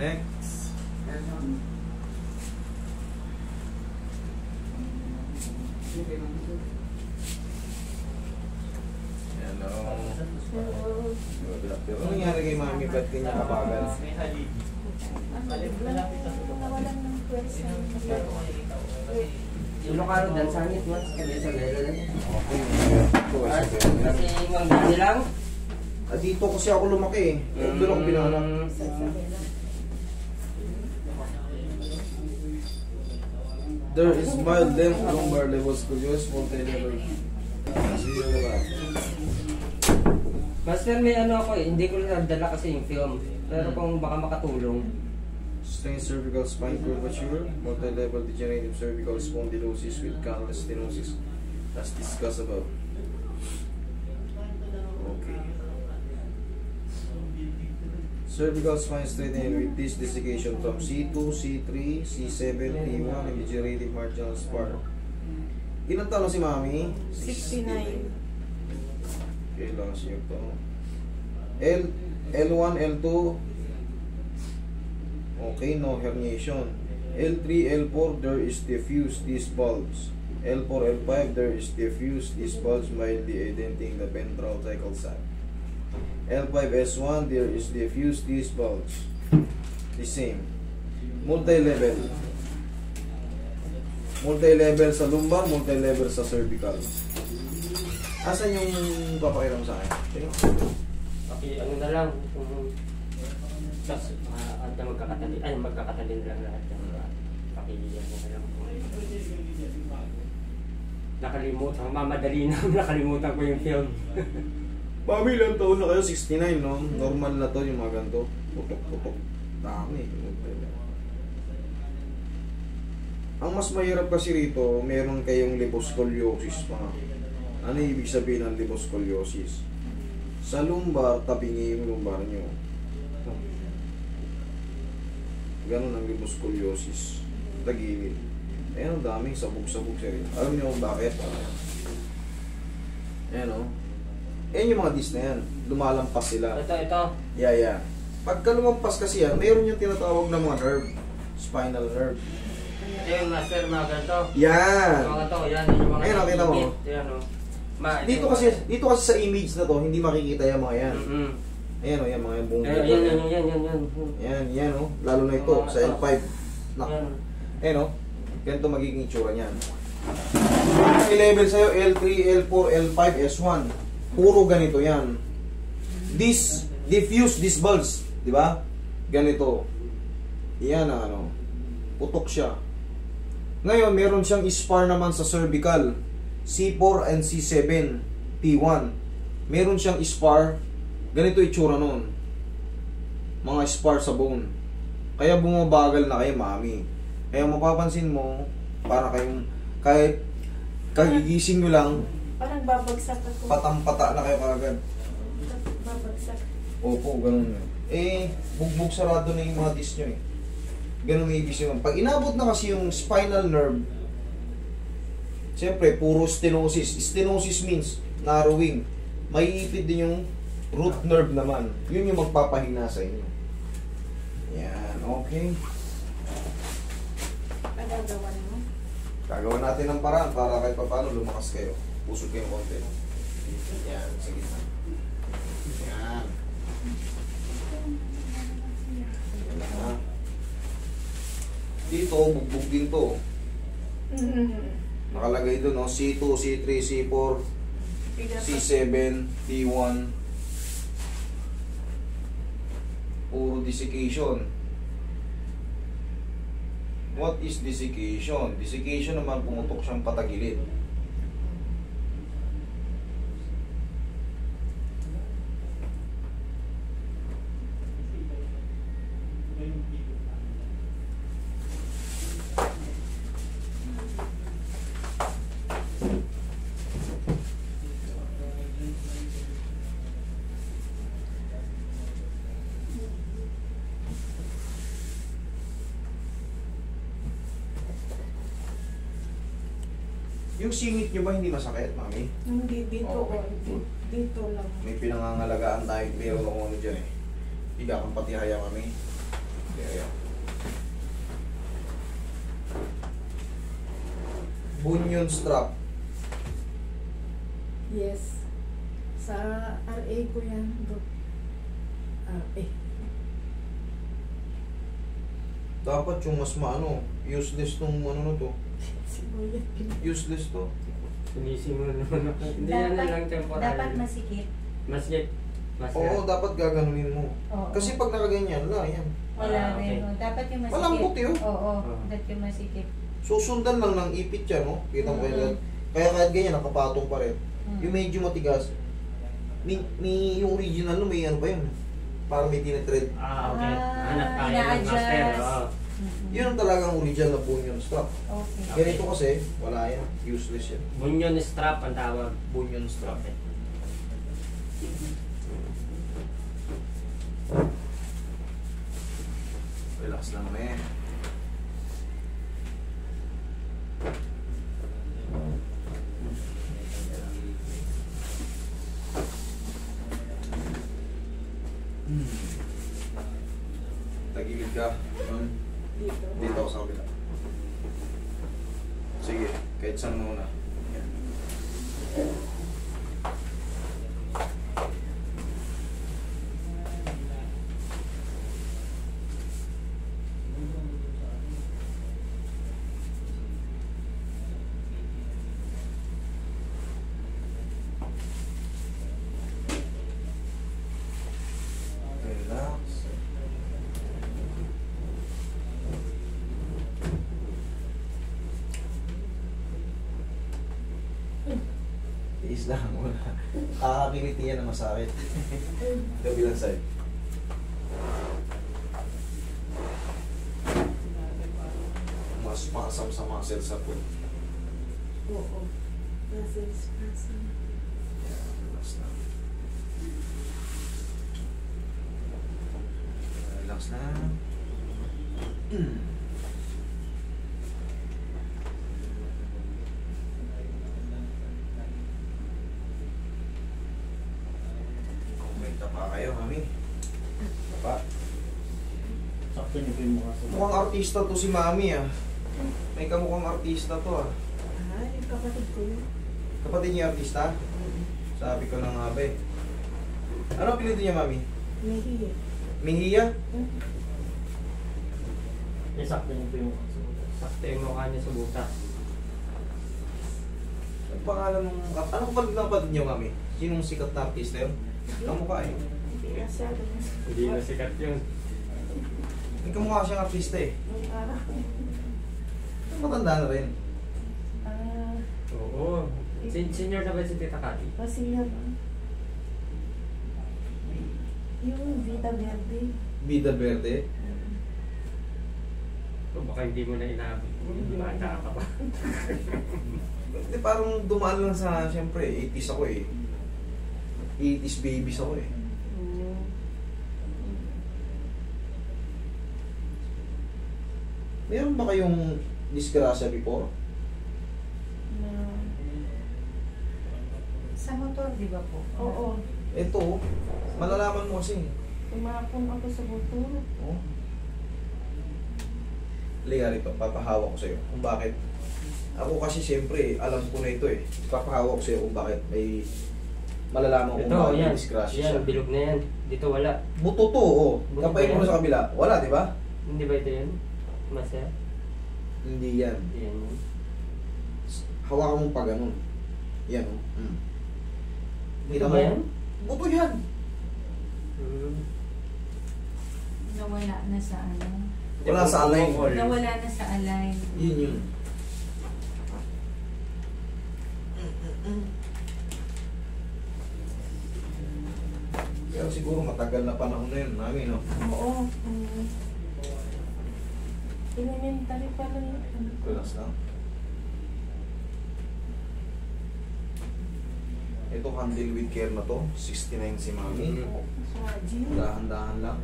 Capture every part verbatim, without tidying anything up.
Next. Hello. Ano nangyari kay mami? Ba't kanya kapagal? Nawalan ng pwersa. Yung lokaro dan sangit mas kaya sa lelo. Okay. Kasi yung dami lang. Ah, dito kasi ako lumaki eh. Doon ako pinanganak. There is mild length lumbar level scoliosis, multi-level. Zero ba? Master, may ano ako eh, hindi ko lang nadala kasi yung film. Pero kung baka makatulong. Strained cervical spine curvature, multi-level degenerative cervical spondylosis with canal stenosis, as discussed above. Okay. Cervical spine straightening with disc desiccation from C two, C three, C seven, T one, and degenerative marginal spar. Ilang taon na si Mami? sixty-nine. Okay, lang siya ito. L, L one, L two, okay, no herniation. L three, L four, there is diffuse disc bulge. L four, L five, there is diffuse disc bulge mildly indenting the ventral cycle sac. L five S one, there is diffuse disc bulge. The same. Multi-level. Multi-level sa lumbar, multi-level sa cervical. Asan yung papakiram sa akin? Okay, ano na lang. Um, Tapos, uh, at magkakatalin, ay magkakatalin lang lahat yung uh, pakiliyan mo lang. Nakalimutan, mamadali na nakalimutan ko yung film. Mami, ilang taon na kayo? sixty-nine, no? Normal na to yung mga ganito. Putok-putok. Dami. Ang mas mahirap kasi rito, meron kayong liposcoliosis pa. Ano ibig sabihin ng liposcoliosis? Sa lumbar, tabingi yung lumbar nyo. Ganon ang liposcoliosis. Tagilid. Ayan, ang daming sabog-sabog sa rin. Alam niyo kung bakit? Ayan, o. Ayan yung mga disc na yan. Lumalampas sila. Ito, ito. Yeah, yeah. Pagka lumampas kasi yan, mayroon yung tinatawag na mga nerve. Spinal nerve. Ito yung master, mga ganito. Yan! Mga to, yan. Yung mga Ayan, nakita mo? Yan, o. Ma, Dito kasi, dito kasi sa image na to, hindi makikita yung mga yan. Mm-hmm. Ayan o, yan mga yung buong Ayan, yan, yan, yan, yan, yan. Yan, yan o. Lalo na ito, sa L five. Nak. Yan. Ayan o. Ganito magiging itsura niyan. May level sa'yo, L three, L four, L five, S one. Puro ganito yan. This, diffuse, this bulge. Di ba? Ganito. Yan ang ano. Putok siya. Ngayon, meron siyang spar naman sa cervical. C four and C seven, T one. Meron siyang spar. Ganito itsura nun. Mga spar sa bone. Kaya bumabagal na kayo, Mami. Kaya mapapansin mo, para kayong, kahit kagigising nyo lang, Parang babagsak ako. patang-pata na kayo kagad. Babagsak. Opo, ganun yun. Eh, bugbog sarado na yung mga disc nyo eh. Ganun yung ibig sabihin. Pag inabot na kasi yung spinal nerve, siyempre, puro stenosis. Stenosis means narrowing. Maiipid din yung root nerve naman. Yun yung magpapahina sa inyo. Yan, okay. Pagagawan mo. Gagawa natin ng paraan para kahit paano lumakas kayo. Pusog kayong konti. Yan, sige na. Yan. Yan na. Dito, bugbog din to. Nakalagay doon, no? C two, C three, C four, C seven, T one. Puro desiccation. What is desiccation? Desiccation naman pumutok siyang patagilid. Yung singit nyo ba hindi masakit, Mami? Hindi, dito Okay. o. Dito lang. May pinangangalagaan tayo, meron akong ano dyan eh. Higa kang patihaya, Mami. Ayan. Bunion strap. Yes. Sa R A ko yan. Dok. R A. Dapat yung mas maano, useless tong ano na to. Sinulit. Useless to. Sinisimula naman ako. Hindi yan na lang temporary. dapat masikip. Masjid. Masjid. Oo, dapat gaganunin mo. Oo. Kasi pag nakaganyan, wala yan. Wala Ah, okay. rin. oh. Dapat yung masikip. Malambot yun. Oo, Oo. dapat yung masikip. Susundan lang ng ipit yan, no? Kita mo Mhm. kaya, kaya kahit ganyan, nakapatong pa rin. Mm. Yung medyo matigas, may, may yung original no, may ano ba yun? Parang may tinitread. Ah, okay. Ah, Hanap tayo ng ina-adjust. master. Oo. Mm-mm. Yun ang talagang original na bunion strap. Okay. Ganito kasi, wala yan. Useless yan. Bunyon strap ang tawag. Bunion strap. Okay. Relax lang, eh. Hmm. Tagilid ka. Hmm. Dito. Dito ako sa kabila. Sige, kahit saan muna. Yan. Relax. Tiis lang muna. Kakakiliti yan na masakit. Kabilang side. Mas masam sa muscle sa foot. Oo. Muscles, muscles. Yan, relax lang. Relax lang. Mm. May tapa kayo, mami. Tapa. Sakto niyo po yung mukha sa Mukhang artista to si mami ah. May kamukhang artista to ah. Ah, yung kapatid ko yun. Kapatid niya artista? Sabi ko na nga ba eh. Ano ang pinito niya, mami? Nahiya. Mihia? Eh, sakto niyo po yung mukha sa mukha. Sakto yung mukha niya sa butas. Ang pangalan ng... Anong kapatid ng kapatid niya, mami? Sinong sikat na artista yun? Kamukha eh. Hindi masyado. Hindi na sikat yun. May kamukha siyang artista eh. Ang araw. Matanda na rin. Ah, Oo. Sen- Senior na ba si Tita Kati? kasi yan. Yung Vita Verde. Vida Verde. O baka hindi mo na inabot. Bata ka pa. Hindi, parang dumaan lang sa, siyempre, eighties ako eh. eighties babies ako eh. Oo. Meron ba kayong disgrasya before? Na, Sa motor, di ba po? oo. Ito, malalaman mo kasi. Tumapon ako sa motor. Oh. Liga rito, papahawak ko sa'yo kung bakit. Ako kasi siyempre, alam ko na ito eh. Papahawak ko sa'yo kung bakit may malalaman kung Ito, bakit yan. may disgrasya siya. Yan, bilog na yan. Dito wala. Buto to, oh. Buto Kapay ba mo yan? sa kabila. Wala, di ba? Hindi ba ito yan? Masaya? Hindi yan. Hindi yan yun. Hawakan mo pa ganun. Yan, oh. Mm. Dito ba yan? Buto yan. Hmm. Nawala na sa ano? Wala sa align. Nawala na sa align. Yun yun. Pero siguro matagal na panahon na yun namin, no? Oo. Um, elementary pa lang yun. Relax lang. Ito handle with care na to. sixty-nine si mami. Sa gym. Dahan-dahan lang.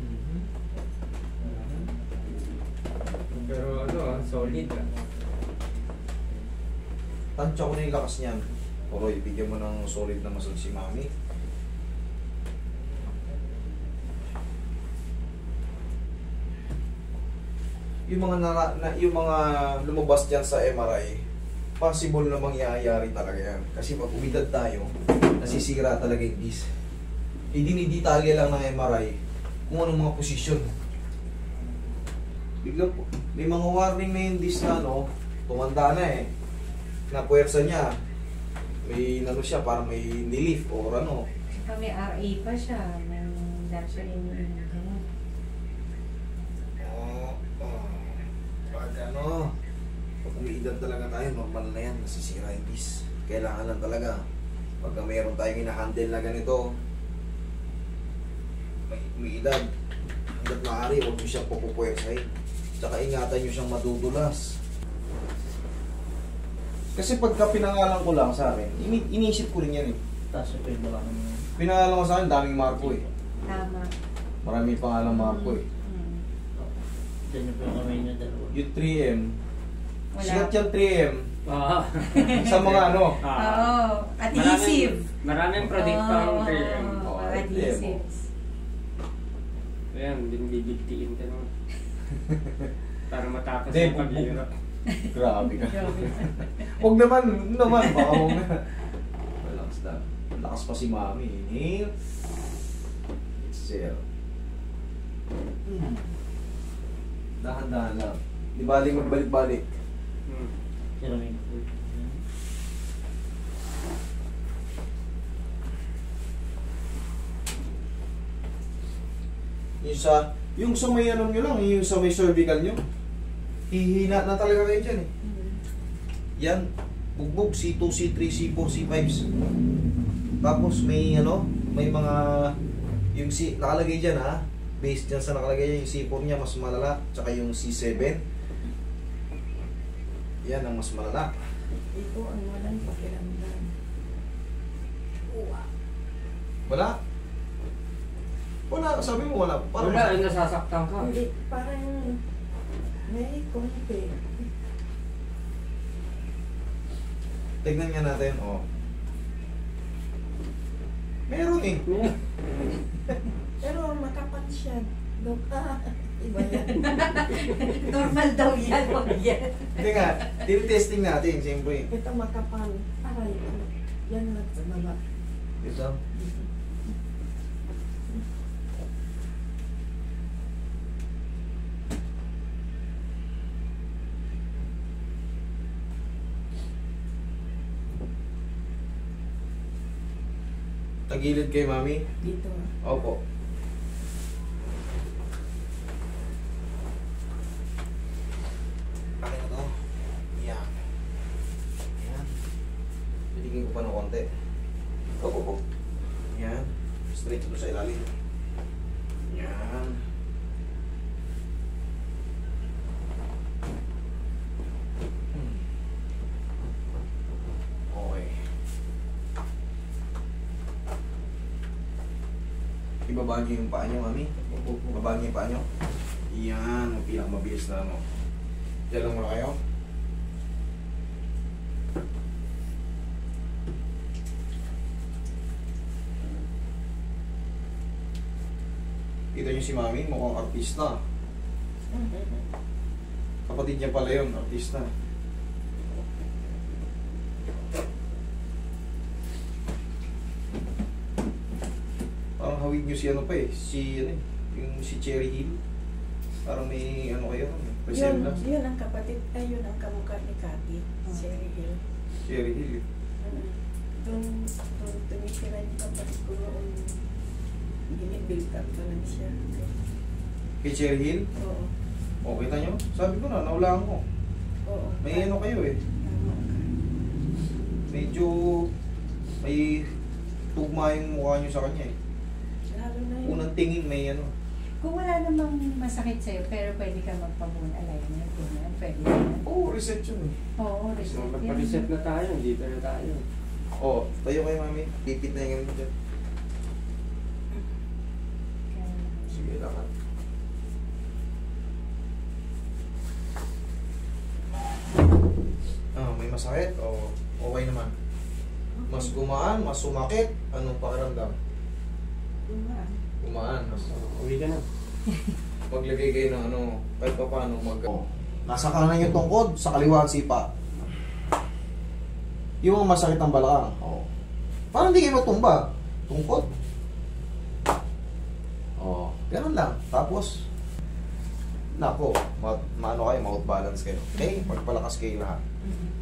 Pero ano ah, solid ah. Tansya ko na yung lakas niyan. Oroy, bigyan mo ng solid na muscle si mami. yung mga nara, na, yung mga lumabas diyan sa M R I, possible na mangyayari talaga yan. Kasi pag umidad tayo, nasisira talaga yung disc. Idinidetalya lang ng M R I kung anong mga posisyon. Biglang po, may mga warning na yung disc na ano, tumanda na eh. Na puwersa niya, may ano siya, parang may nilift or ano. Saka may R A pa siya. May doctor in gano'n. Oo. Oh, pag ano, pag umiidad talaga tayo, normal na yan, nasisira yung disc. Kailangan lang talaga, pagka mayroon tayong ina-handle na ganito, may umiidad, hanggat maaari, huwag nyo siyang pupupuwersahin. Tsaka ingatan nyo siyang madudulas. Kasi pagka pinangalan ko lang sa akin, ini inisip ko rin yan eh. Tapos ito yung dalawa naman. Pinangalan ko sa akin, daming Marco eh. Tama. Maraming pangalang Marco eh. Hmm. Diyan yung po yung kamay niya dalawa. Yung three M, Wala. sikat yung three M Oo. sa mga ano. Ah. Oo. Adhesive. Maraming, maraming product pang Oo, three M. Oo, adhesives. Ayan, binibigtiin ka naman. Para matapos Hindi, yung paghihirap. Grabe ka. Grabe. Huwag naman, huwag naman, baka huwag na. Relax lang. Lakas pa si Mami. Inhale. Exhale. Hmm. Dahan-dahan lang. Di baling magbalik-balik. Hmm. Pero may food. Yung sa, yung sa may ano nyo lang, yung sa may cervical nyo, hihina na talaga kayo dyan eh. Yan, bugbog, C two, C three, C four, C five. Tapos may ano, may mga, yung C, nakalagay dyan ha, based dyan sa nakalagay dyan, yung C four niya mas malala, tsaka yung C seven. Yan ang mas malala. Ito ang walang pakiramdam. Uwa. Wala? Wala, sabi mo wala. Parang Wala, ay nasasaktan ka. Hindi, parang may konti. tignan nga natin, oh. Meron eh. Pero makapat siya. Dok, ah, iba yan. Normal daw yan. Huwag yan. Hindi nga, tinitesting natin, siyempre. Ito makapal. Aray, yan lang sa baba. Ito. Tagilid kay Mami. Dito. Opo. Akin na to. Yan. Yan. Pitigin ko pa ng konti. Opo, opo. Yan. Straight ito sa ilalim. Yan. Hmm. Okay. Ibaba niyo yung paa niyo, Mami. Ibaba niyo yung paa niyo. Yan, ang pinakamabilis na ano. Diyan lang muna kayo. Kita niyo si Mami, mukhang artista. Kapatid niya pala yun, artista. Parang hawig niyo si ano pa eh, si ano eh, yung si Cherry Hill. Parang may ano kayo, Yun, resemblance. yun ang kapatid, ay yun ang kamukha ni Cathy. Cherry Hill. Cherry Hill eh. Doon, doon tumitira yung kapatid ko noon. Ginibuild up ko lang siya. Kay Cherry Hill, Oo. o kita niyo, sabi ko na, naulaan ko. Oo. May ano kayo eh, Tama ka. medyo may tugma yung mukha niyo sa kanya eh. Lalo na yun. Unang tingin may ano. Kung wala namang masakit sa'yo, pero pwede ka magpa-bone alignment. Ganyan, pwede yan. Oo, oh, reset yun eh. Oo, So, reset yan. magpa-reset na tayo, dito na tayo. Oo, oh, tayo kayo Mami, pipit na yung ganito dyan. Sige, lakad. Ah, may masakit o okay naman? Mas gumaan, mas sumakit, anong pakiramdam? Tumaan. Gumaan, mas Uwi ka na. maglagay kayo ng ano, kahit pa paano mag... Oh. Nasa kanan yung tungkod, sa kaliwa ang sipa. Yung masakit ang balakang. Oh. Parang hindi kayo matumba. Tungkod. Oh, ganun lang. Tapos, nako, ma maano kayo, mouth balance kayo. Okay? Pagpalakas kayo lahat. Mhm.